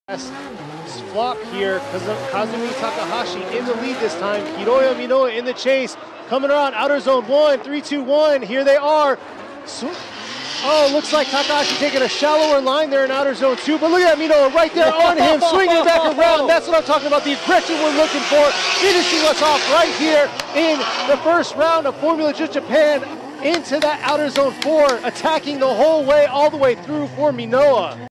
Flop here, Kazumi Takahashi in the lead this time. Hiroya.minowa in the chase, coming around outer zone 1, 3, 2, 1. Here they are. Oh, looks like Takahashi taking a shallower line there in outer zone 2, but look at Minowa right there on him, swinging back around. That's what I'm talking about, the aggression we're looking for, finishing us off right here in the first round of Formula Just Japan into that outer zone 4, attacking the whole way, all the way through for Minowa.